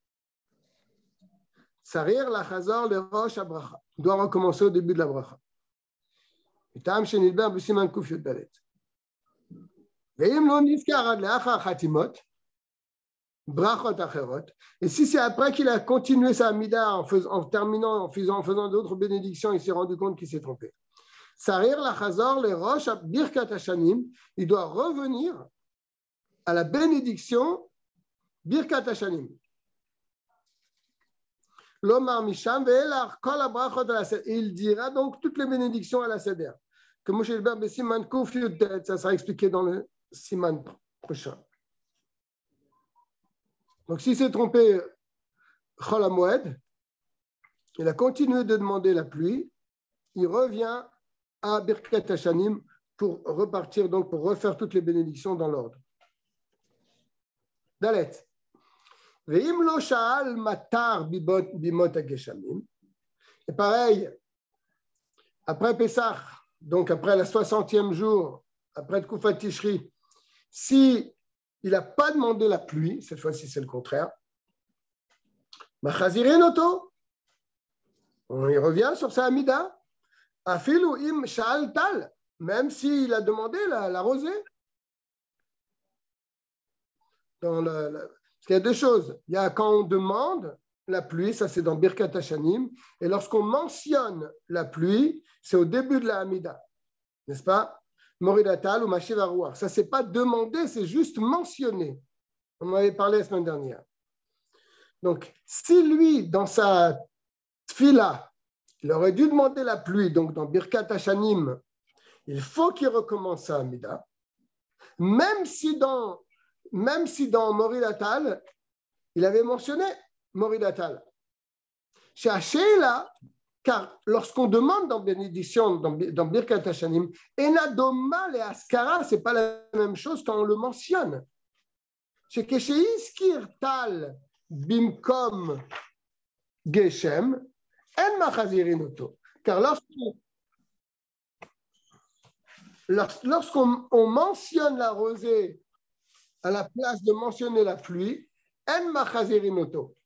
Sarir la chazor le rosh abracha. Il doit recommencer au début de la bracha. Et tam shenilber b'siman kuf yud dalet. Veim lo nizkar ad leachar chatimot, brachot acherot. Et si c'est après qu'il a continué sa amida en, fais, en terminant, en faisant, en faisant d'autres bénédictions, il s'est rendu compte qu'il s'est trompé. Sarir la chazor les roches birkat hashanim, il doit revenir à la bénédiction birkat hashanim. L'omar misham ve'elar kol habrachot à la seder. Il dira donc toutes les bénédictions à la seder. Que Moshe Elber Besiman Kouf Yudet, ça sera expliqué dans le siman prochain. Donc s'il s'est trompé Chol HaMoed, il a continué de demander la pluie, il revient à Birkat Hashanim pour repartir, donc pour refaire toutes les bénédictions dans l'ordre. Dalet. Ve'im lo sha'al matar bimot hageshamim. Et pareil, après Pessah, donc après la soixantième jour, après Tkoufat Tishri, si il n'a pas demandé la pluie, cette fois-ci c'est le contraire, Machazirin Oto, on y revient sur sa Amida, Afilu im sha'al tal, même s'il a demandé la, la rosée. Dans le, le, parce qu'il y a deux choses. Il y a quand on demande la pluie, ça c'est dans Birkat Hashanim, et lorsqu'on mentionne la pluie, c'est au début de la Hamida, n'est-ce pas? Moridatal ou Mashiv Haruach. Ça c'est pas demandé, c'est juste mentionné. On en avait parlé la semaine dernière. Donc, si lui, dans sa tfila, il aurait dû demander la pluie, donc dans Birkat Hashanim, il faut qu'il recommence sa Hamida, même si dans Même si dans Moridatal, il avait mentionné Moridatal. Chez Hachéla, car lorsqu'on demande dans bénédiction, dans, dans Birkat Hashanim, Enadoma et Askara, ce n'est pas la même chose quand on le mentionne. Chez Kesheïskir Tal Bimkom Geshem, En Machazirin Oto. Car lorsqu'on, lorsqu'on on mentionne la rosée à la place de mentionner la pluie, en machazirin oto.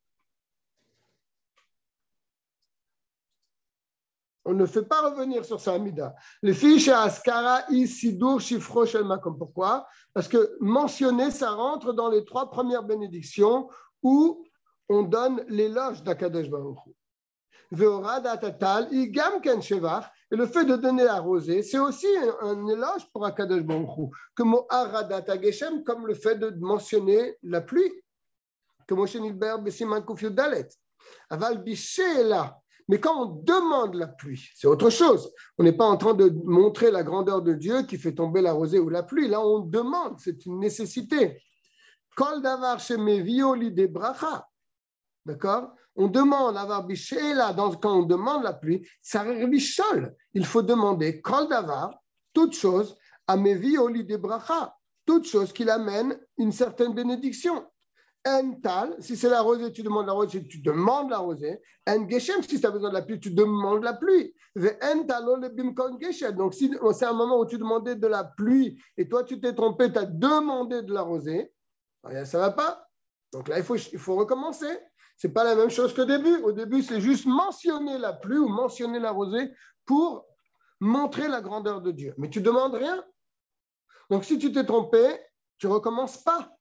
On ne fait pas revenir sur sa amida. Le fiche askara isidur shifro shel makom. Pourquoi? Parce que mentionner, ça rentre dans les trois premières bénédictions où on donne l'éloge d'Akadosh Baruch Hu. Ve'orada tatal igam ken shevach. Et le fait de donner la rosée, c'est aussi un, un éloge pour Akadosh Baruch Hu. Comme Aradat Hageshem, comme le fait de mentionner la pluie. Comme Moshe Nilber Besiman Kouf Yudalet. Aval Biché est là. Mais quand on demande la pluie, c'est autre chose. On n'est pas en train de montrer la grandeur de Dieu qui fait tomber la rosée ou la pluie. Là, on demande, c'est une nécessité. Kol davar shemevio li de bracha. D'accord? On demande à avoir biché là, quand on demande la pluie, ça arrive seul. Il faut demander kol davar, toute chose, à mevi oli de bracha, toute chose qui l'amène une certaine bénédiction. En tal, si c'est la rosée, tu demandes la rosée, tu demandes la rosée. En geshem, si tu as besoin de la pluie, tu demandes la pluie. En talo le bimkon geshem. Donc, si c'est un moment où tu demandais de la pluie et toi, tu t'es trompé, tu as demandé de la rosée, ça ne va pas. Donc là, il faut, il faut recommencer. Ce n'est pas la même chose qu'au début. Au début, c'est juste mentionner la pluie ou mentionner la rosée pour montrer la grandeur de Dieu. Mais tu ne demandes rien. Donc, si tu t'es trompé, tu ne recommences pas.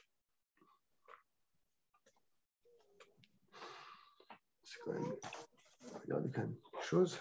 C'est quand même... Regardez quand même une chose.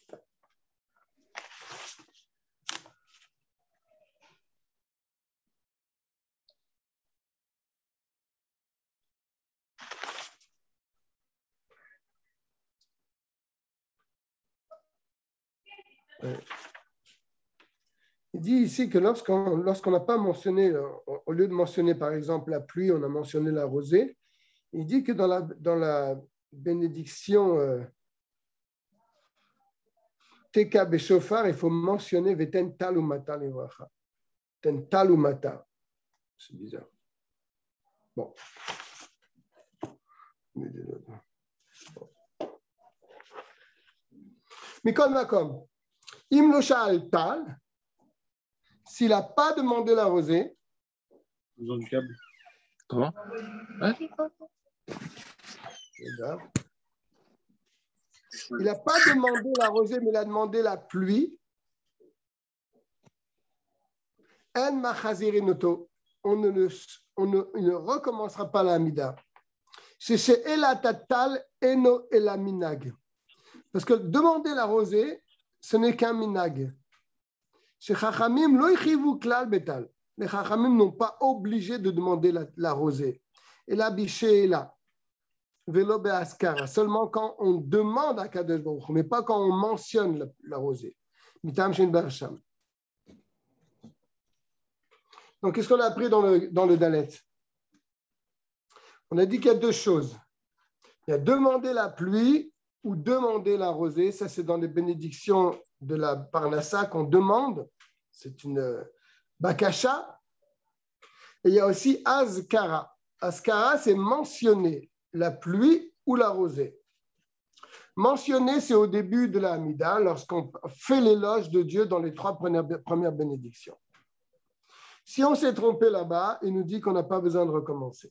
Il dit ici que lorsqu'on lorsqu'on n'a pas mentionné, au lieu de mentionner par exemple la pluie, on a mentionné la rosée. Il dit que dans la, dans la bénédiction euh, Teka Beshofar, il faut mentionner Veten Talumata Livracha. Ten Talumata. C'est bizarre. Bon. Mikon Makom. Im lo sha'al tal, s'il n'a pas demandé la rosée. Besoin du câble. Comment? Ouais. Il n'a pas demandé la rosée, mais il a demandé la pluie. En machazirinoto, on ne, le, on ne, il ne recommencera pas la Hamida. C'est chez Elatatal Eno Elaminag. Parce que demander la rosée, ce n'est qu'un minag. Chez Chachamim, lo yichivu klal betal. Les Chachamim n'ont pas obligé de demander la, la rosée. Et la biché est là. Velo be'askara. Seulement quand on demande à Kadosh Baruch Hu, mais pas quand on mentionne la, la rosée. Mitam shen barasham. Donc, qu'est-ce qu'on a appris dans le, dans le Dalet? On a dit qu'il y a deux choses. Il y a demander la pluie ou demander la rosée. Ça, c'est dans les bénédictions de la Parnassa qu'on demande. C'est une bakasha. Et il y a aussi azkara. Azkara, c'est mentionner la pluie ou la rosée. Mentionner, c'est au début de la Hamida, lorsqu'on fait l'éloge de Dieu dans les trois premières, premières bénédictions. Si on s'est trompé là-bas, il nous dit qu'on n'a pas besoin de recommencer.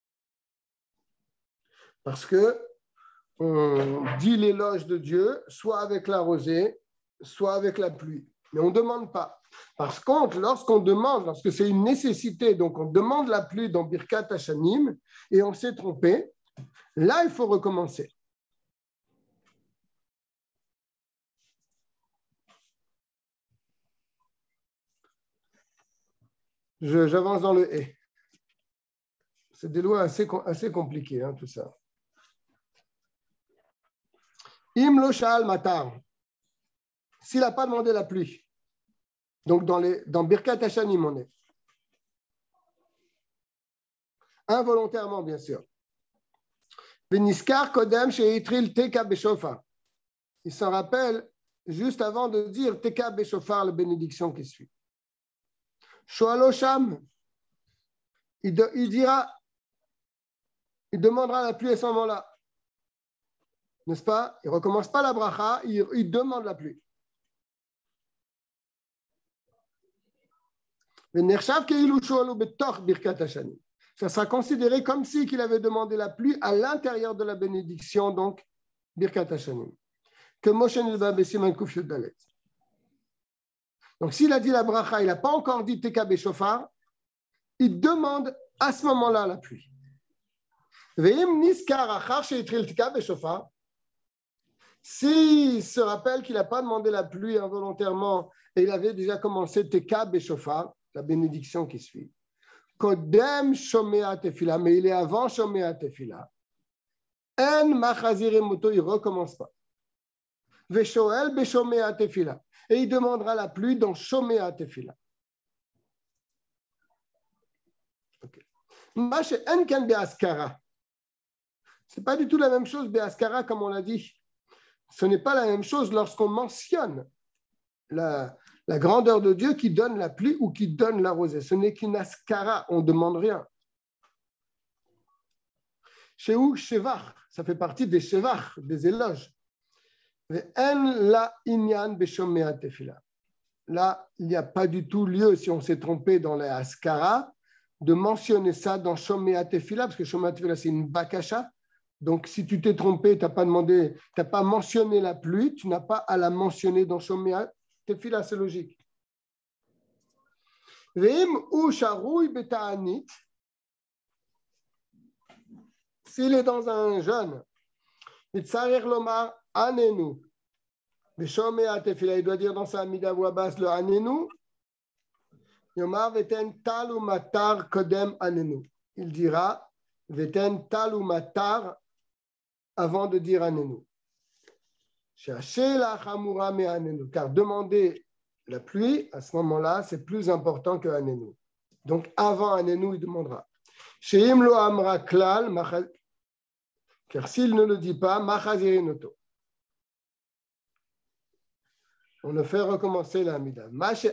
Parce que on dit l'éloge de Dieu, soit avec la rosée, soit avec la pluie. Mais on ne demande pas. Par contre, lorsqu'on demande, lorsque c'est une nécessité, donc on demande la pluie dans Birkat Hashanim, et on s'est trompé, là, il faut recommencer. Je, j'avance dans le « et ». C'est des lois assez, assez compliquées, hein, tout ça. Im lo sha'al matar. S'il n'a pas demandé la pluie, donc dans, les, dans Birkat Hashanim, on est. Involontairement, bien sûr. Beniskar kodem she'itril teka beshofar. Il s'en rappelle juste avant de dire teka beshofar, la bénédiction qui suit. Shoalo sham. Il, de, il dira, il demandera la pluie à ce moment-là. N'est-ce pas? Il ne recommence pas la bracha, il, il demande la pluie. Ça sera considéré comme si qu'il avait demandé la pluie à l'intérieur de la bénédiction, donc Birkat Hashanim. Que Moshe Nilba Besiman Kuf Yud Dalet. Donc s'il a dit la bracha, il n'a pas encore dit Teka Beshofar, il demande à ce moment-là la pluie. Veim Niskar Achar Sheitril Teka Beshofar. S'il se rappelle qu'il n'a pas demandé la pluie involontairement et il avait déjà commencé Teka Beshofar, la bénédiction qui suit. Kodem Shomea Tefila, mais il est avant Shomea Tefila. En Machazire Moto, il ne recommence pas. Veshoel Beshomea Tefila. Et il demandera la pluie dans Shomea Tefila. Mache Enken Beaskara. Ce n'est pas du tout la même chose, Beaskara, comme on l'a dit. Ce n'est pas la même chose lorsqu'on mentionne la, la grandeur de Dieu qui donne la pluie ou qui donne la rosée. Ce n'est qu'une askara, on ne demande rien. Chez où Shevach, ça fait partie des Shevach, des éloges. Là, il n'y a pas du tout lieu, si on s'est trompé dans la askara, de mentionner ça dans Shomea Tefila, parce que Shomea Tefila, c'est une bakasha. Donc, si tu t'es trompé, tu n'as pas demandé, tu n'as pas mentionné la pluie, tu n'as pas à la mentionner dans Shomea Tefila, c'est logique. Veim ou sharouy beta'anit, s'il est dans un jeûne, mitzarer lomar anenu, beshomea tefila, il doit dire dans sa amida wabas le anenu, yomar veten tal ou matar kodem anenu. Il dira veten tal ou matar avant de dire anenu. Car demander la pluie, à ce moment-là, c'est plus important que Anenu. Donc, avant Anenu, il demandera. Car s'il ne le dit pas, on le fait recommencer la Hamida. Ce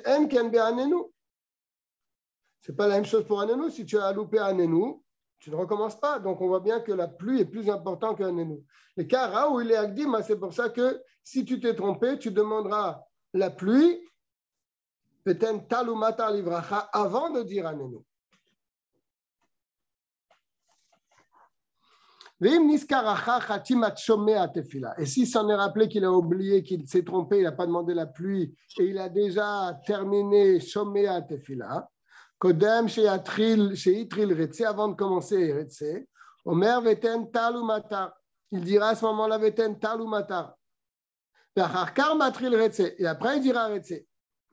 n'est pas la même chose pour Anenu. Si tu as loupé Anenu, tu ne recommences pas. Donc, on voit bien que la pluie est plus importante qu'un Anenu. Les cas où il est Agdim, c'est pour ça que si tu t'es trompé, tu demanderas la pluie, peut-être talumata livracha, avant de dire Anenu. Et si s'en est rappelé qu'il a oublié, qu'il s'est trompé, il n'a pas demandé la pluie et il a déjà terminé Shomea Tefila, Kodem Sheyatril Retse, avant de commencer Retse, Omer Veten Tal ou Matar. Il dira à ce moment-là Veten Tal ou Matar. Et après il dira Retse.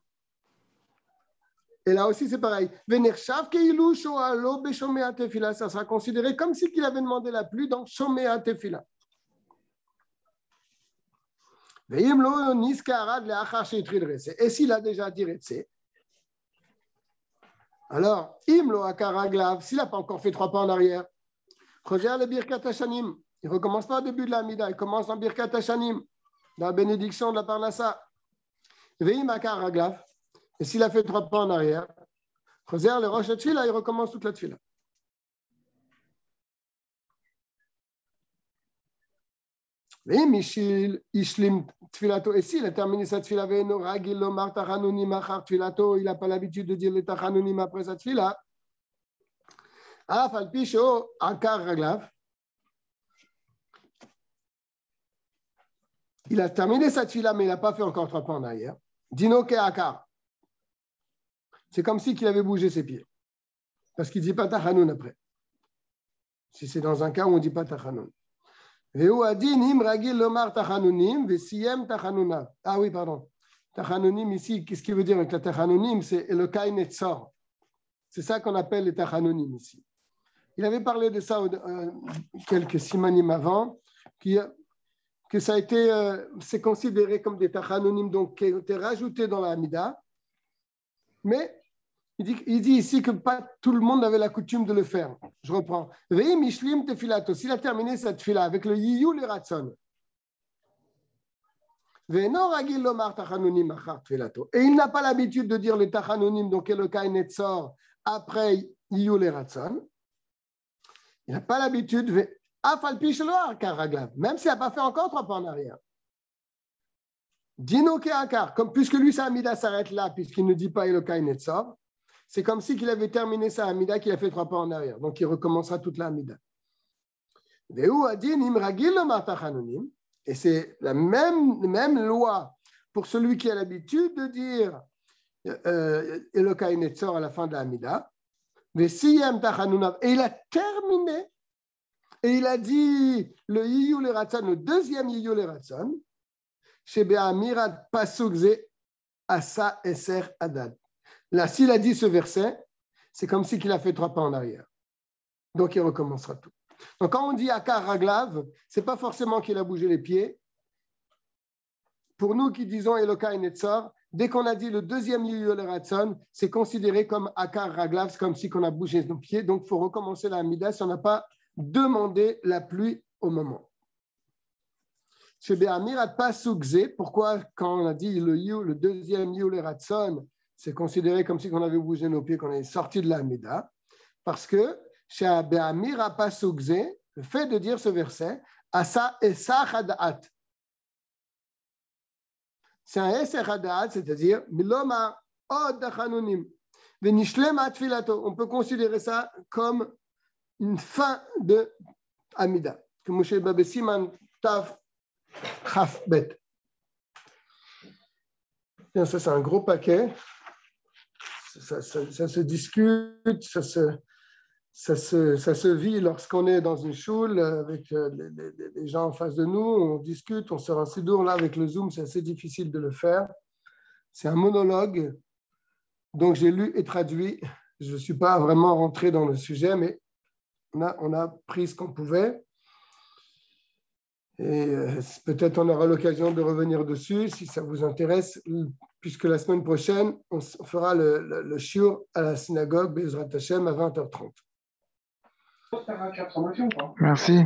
Et là aussi, c'est pareil. Ça sera considéré comme si il avait demandé la pluie dans Shomea Tefila. Et s'il a déjà dit Retse, alors, Imlo Akaraglav, s'il n'a pas encore fait trois pas en arrière, le Birkat Hashanim, il ne recommence pas au début de la Mida, il commence dans Birkat Hashanim, dans la bénédiction de la Parnassa. Veim Akaraglav. Et s'il a fait trois pas en arrière, le Rosh Tfila, il recommence toute la Tfila. Et s'il a terminé sa Tfila, il n'a pas l'habitude de dire les Tachanunim après sa Tfila. Il a terminé sa Tfila, mais il n'a pas fait encore trois pas en arrière. Dino ke akar. C'est comme si qu'il avait bougé ses pieds. Parce qu'il ne dit pas Tachanun après. Si c'est dans un cas où on ne dit pas Tachanun. Ah oui, pardon. Tachanunim ici, qu'est-ce qu'il veut dire avec la Tachanunim? C'est Elokai Netzor. C'est ça qu'on appelle les Tachanunim ici. Il avait parlé de ça euh, quelques simanim avant, qui, que ça a été, euh, c'est considéré comme des Tachanunim, donc qui ont été rajoutés dans la Hamida. Mais il dit, il dit ici que pas tout le monde avait la coutume de le faire. Je reprends. S'il a terminé cette fila avec le Yiyu le Ratson. Et il n'a pas l'habitude de dire le Tachanunim, donc le Kainetzor, après Yiyu le Ratson. Il n'a pas l'habitude, même s'il n'a pas fait encore trois pas en arrière. Dino Keakar, comme puisque lui, sa Amida s'arrête là, puisqu'il ne dit pas Elokai Netzor, c'est comme si qu'il avait terminé sa Amida, qu'il a fait trois pas en arrière. Donc, il recommencera toute la Amida. Et c'est la même, même loi pour celui qui a l'habitude de dire euh, Elokai Netzor à la fin de la Amida. Et il a terminé, et il a dit le Yiyu le Ratson, le deuxième Yiyu le Ratson. Là, s'il a dit ce verset, c'est comme si qu'il a fait trois pas en arrière. Donc, il recommencera tout. Donc, quand on dit Akar Raglav, ce n'est pas forcément qu'il a bougé les pieds. Pour nous qui disons Elokai Netzor, dès qu'on a dit le deuxième Yiyu le Ratson, c'est considéré comme Akar Raglav, c'est comme si on a bougé nos pieds. Donc, il faut recommencer la Hamida si on n'a pas demandé la pluie au moment. Chez Béamirat Pasukze, pourquoi quand on a dit le, yu, le deuxième Yiyu le Ratson, c'est considéré comme si on avait bougé nos pieds, qu'on avait sorti de la Hamida? Parce que chez Béamirat Pasukze, le fait de dire ce verset, Asa Esach Hadat, c'est un Esach Hadat, c'est-à-dire Miloma Od Dachanunim, Venishlema Tfilato. On peut considérer ça comme une fin de Hamida. Que Moshe Babesiman Taf Chaf Bet. Ça, c'est un gros paquet. Ça, ça, ça se discute, ça se, ça se, ça se vit lorsqu'on est dans une choule avec les, les, les gens en face de nous. On discute, on sort un sidour. Là, avec le Zoom, c'est assez difficile de le faire. C'est un monologue. Donc, j'ai lu et traduit. Je ne suis pas vraiment rentré dans le sujet, mais on a, on a pris ce qu'on pouvait. Et peut-être on aura l'occasion de revenir dessus si ça vous intéresse, puisque la semaine prochaine, on fera le, le, le shiur à la synagogue Bezrat Hashem à vingt heures trente. Merci.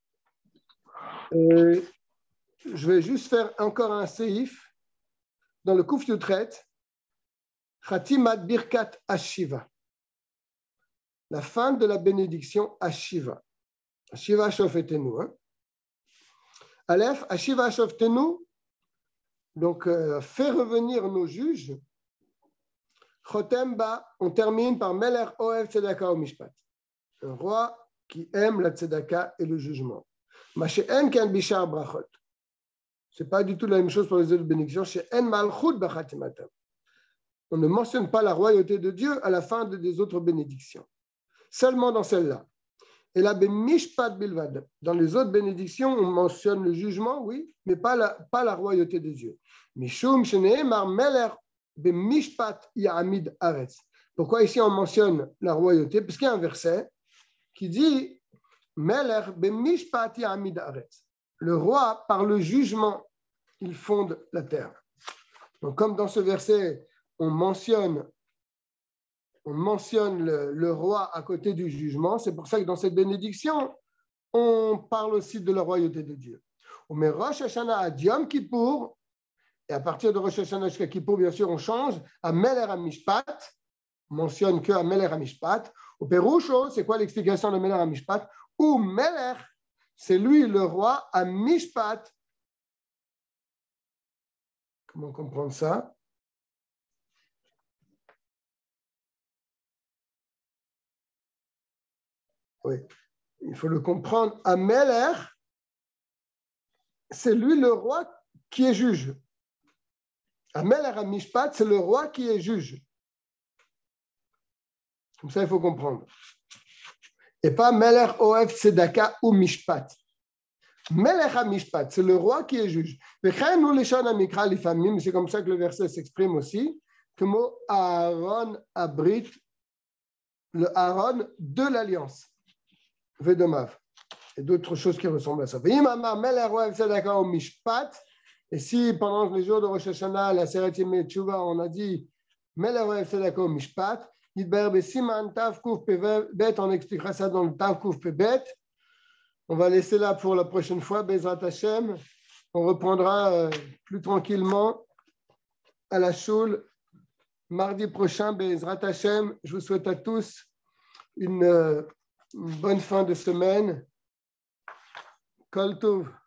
Et je vais juste faire encore un séif dans le Kuf Yutret, Khatimat Birkat Ashiva, la fin de la bénédiction Ashiva. Ashiva Shofetenu, hein. Aleph, Ashiva Shoftenu, donc euh, fait revenir nos juges. Chotem ba, on termine par Meler Oev Tzedaka Mishpat, un roi qui aiment la tzedaka et le jugement. Ma she'en ken bishar brachot. Ce n'est pas du tout la même chose pour les autres bénédictions. She'en malchut b'chatimatam. On ne mentionne pas la royauté de Dieu à la fin des autres bénédictions. Seulement dans celle-là. Et là, b'mishpat bilvad. Dans les autres bénédictions, on mentionne le jugement, oui, mais pas la, pas la royauté de Dieu. Mishum shene'emar meler b'mishpat ya'amid aretz. Pourquoi ici on mentionne la royauté? Parce qu'il y a un verset qui dit meler b'mishpat ya'amid aretz. Le roi, par le jugement, il fonde la terre. Donc, comme dans ce verset, on mentionne On mentionne le, le roi à côté du jugement. C'est pour ça que dans cette bénédiction, on parle aussi de la royauté de Dieu. On met Rosh Hashanah à Yom Kippour, et à partir de Rosh Hashanah jusqu'à Kippour, bien sûr, on change à Meler HaMishpat. On mentionne que à Meler HaMishpat. Au Perusho, c'est quoi l'explication de Meler HaMishpat? Ou Meler, c'est lui le roi à Mishpat. Comment comprendre ça? Oui, il faut le comprendre. Ameler, c'est lui le roi qui est juge. Ameler à Mishpat, c'est le roi qui est juge. Comme ça, il faut comprendre. Et pas Meler Oev Tzedaka ou Mishpat. Meler à Mishpat, c'est le roi qui est juge. Mais c'est comme ça que le verset s'exprime aussi. Que mot Aaron Abrit, le Aaron de l'alliance. Vedomav. Et d'autres choses qui ressemblent à ça. Et si pendant les jours de Rosh Hashanah, la Seret Yemei Tshuva, on a dit Meleroev Tzedaka Mishpat, Yidber Besiman Tav Kuf Pebet, on expliquera ça dans le Tav Kuf Pebet. On va laisser là pour la prochaine fois, Bezrat Hashem. On reprendra plus tranquillement à la Shul mardi prochain, Bezrat Hashem. Je vous souhaite à tous une Une bonne fin de semaine. Kol Tov.